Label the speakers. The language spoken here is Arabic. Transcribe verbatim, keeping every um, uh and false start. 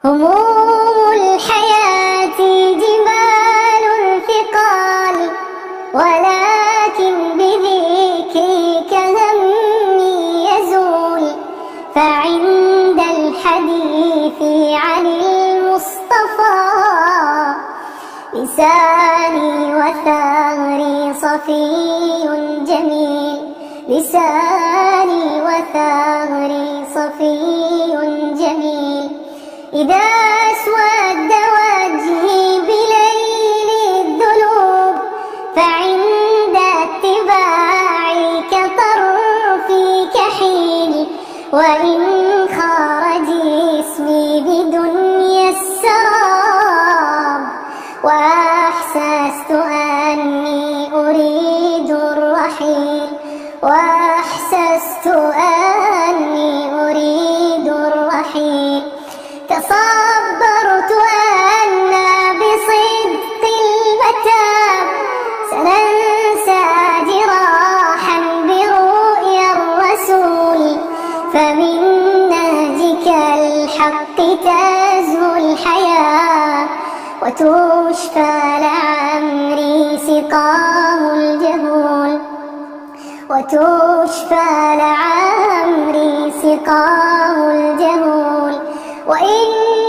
Speaker 1: هموم الحياة جبال ثقال، ولكن بذكرك همي يزول. فعند الحديث عن المصطفى لساني وثغري صفي جميل، لساني وثغري صفي جميل. إذا اسود وجهي بليل الذنوب فعند اتباعك طرفي كحيل. وإن خرج اسمي بدنيا السراب وأحسست أني أريد الرحيل، وأحسست أني أريد الرحيل. تصبرت أن بصدق المتاب سننسى جراحا برؤيا الرسول. فمن نهجك الحق تزهو الحياة وتشفى لعمري سقام الجهول، وتشفى لعمري سقام الجهول. وإن